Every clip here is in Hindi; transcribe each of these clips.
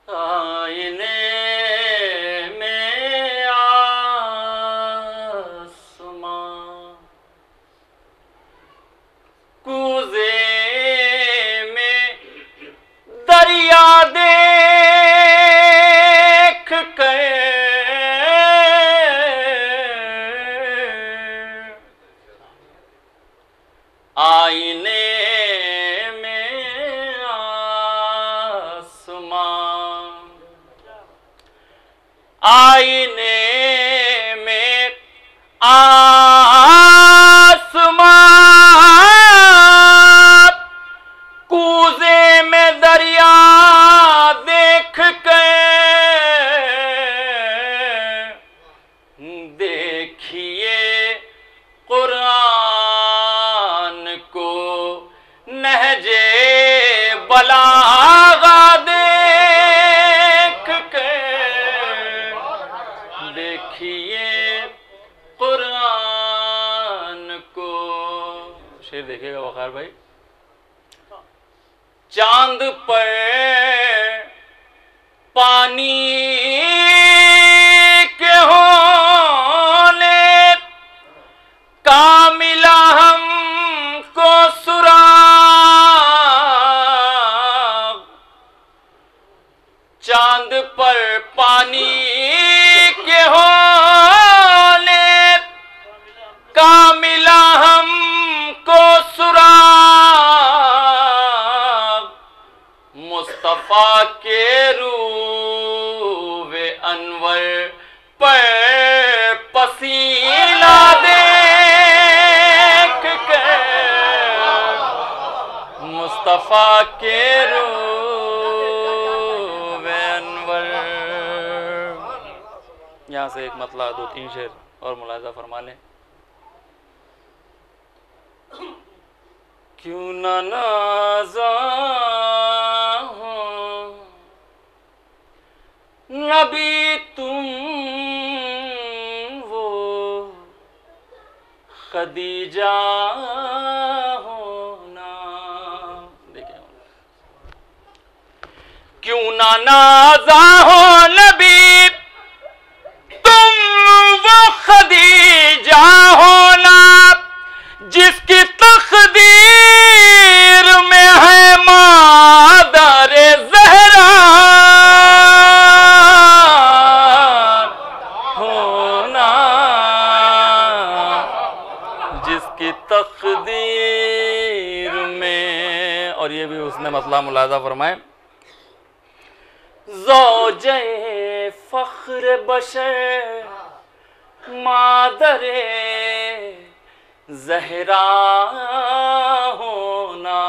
आईने में आसमां, कूजे में दरिया देख कर आईने में आसमां, आईने में आसमां, कूजे में दरिया देख कर देखिए कुरान को नहजे बलागा देख कर, देखिए कुरान को। शेर देखिएगा वकार भाई। चांद पर पानी के होने का मिला हमको सुराग, चांद पर पानी के होने का मिला हमको सुराग, मुस्तफा के रूवे अनवर पर पसीना देख कर, मुस्तफा के रूवे अनवर। यहाँ से एक मतला दो तीन शेर और मुलाजा फरमा लें। क्यों ना नाज़ा हो नबी तुम वो खदीजा हो ना। देखिए, क्यों ना नाज़ा हो नबी तुम वो खदीजा हो ना, जिसकी तकदीर में है मादर ज़हरा होना, जिसकी तकदीर में। और ये भी उसने मतला मुलाजा फरमाए। ज़ौजे फ़ख्र बशर मादरे ज़हरा होना,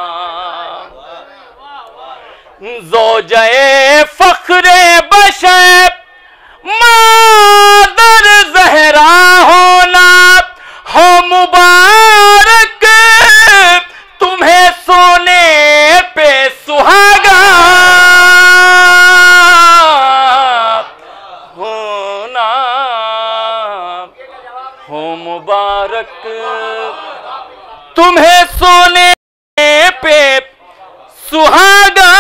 ज़ौजे फ़ख्र बशर मादर ज़हरा होना, हो मुबारक तुम्हें सोने पे सुहागा होना, हो मुबारक तुम्हें सोने पे सुहागा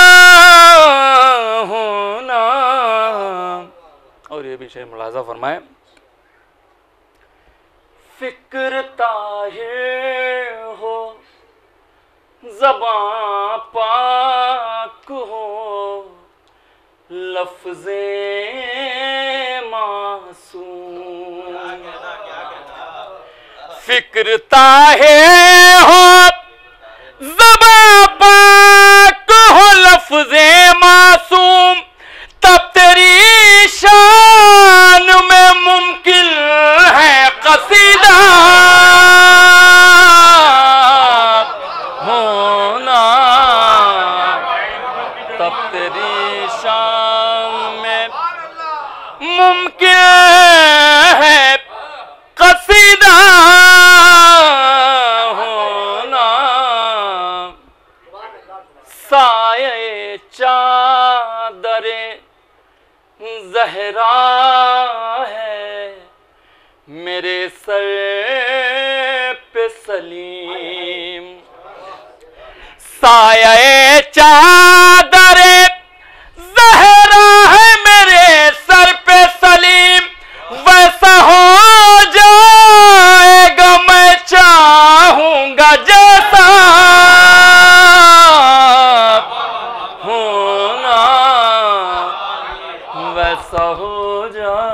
होना। और ये भी शेर मुलाजा फरमाए। फिक्र ताहिर हो ज़बां पाक हो, लफ्ज़े मासूम। फिक्र ताहिर हो ज़बां पाक हो, लफ्ज़े मासूम, तब तेरी शान में मुमकिन है कसीदा होना, तब तेरी शान में मुमकिन है कसीदा होना। साये चादरे ज़हरा है मेरे सर पे सलीम, साये चादरे ज़हरा सा हो जा